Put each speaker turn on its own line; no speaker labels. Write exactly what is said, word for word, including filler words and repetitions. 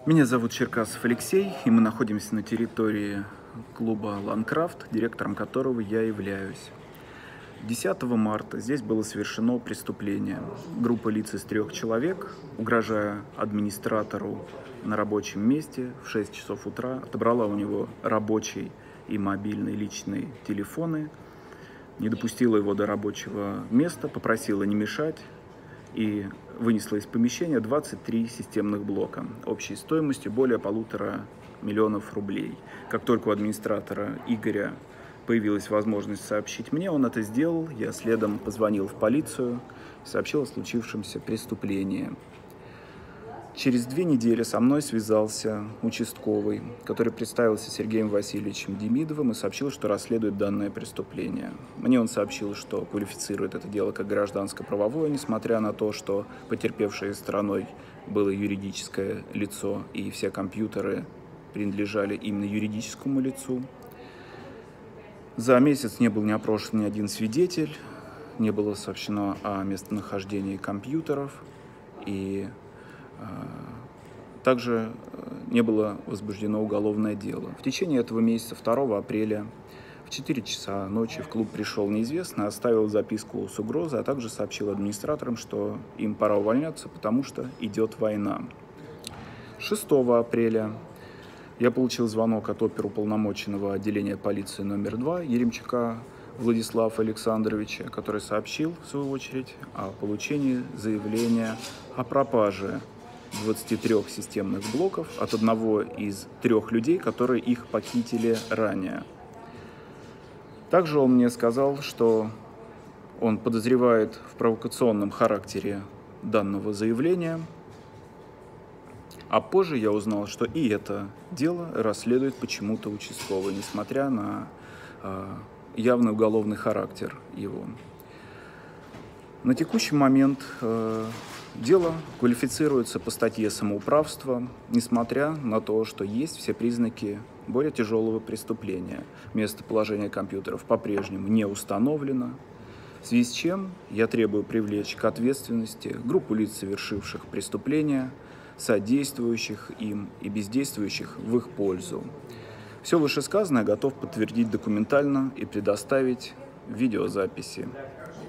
Меня зовут Черкасов Алексей, и мы находимся на территории клуба «Ланкрафт», директором которого я являюсь. десятого марта здесь было совершено преступление. Группа лиц из трех человек, угрожая администратору на рабочем месте в шесть часов утра, отобрала у него рабочий и мобильный личные телефоны, не допустила его до рабочего места, попросила не мешать и вынесла из помещения двадцать три системных блока общей стоимостью более полутора миллионов рублей. Как только у администратора Игоря появилась возможность сообщить мне, он это сделал. Я следом позвонил в полицию и сообщил о случившемся преступлении. Через две недели со мной связался участковый, который представился Сергеем Васильевичем Демидовым и сообщил, что расследует данное преступление. Мне он сообщил, что квалифицирует это дело как гражданско-правовое, несмотря на то, что потерпевшей стороной было юридическое лицо, и все компьютеры принадлежали именно юридическому лицу. За месяц не был не опрошен ни один свидетель, не было сообщено о местонахождении компьютеров, и также не было возбуждено уголовное дело. В течение этого месяца, второго апреля, в четыре часа ночи в клуб пришел неизвестный, оставил записку с угрозой, а также сообщил администраторам, что им пора увольняться, потому что идет война. шестого апреля я получил звонок от оперуполномоченного отделения полиции номер два Еремчука Владислава Александровича, который сообщил, в свою очередь, о получении заявления о пропаже двадцати трёх системных блоков от одного из трех людей, которые их похитили ранее. Также он мне сказал, что он подозревает в провокационном характере данного заявления, а позже я узнал, что и это дело расследует почему-то участковый, несмотря на э, явный уголовный характер его. На текущий момент э, дело квалифицируется по статье «Самоуправство», несмотря на то, что есть все признаки более тяжелого преступления. Местоположение компьютеров по-прежнему не установлено, в связи с чем я требую привлечь к ответственности группу лиц, совершивших преступления, содействующих им и бездействующих в их пользу. Все вышесказанное готов подтвердить документально и предоставить видеозаписи.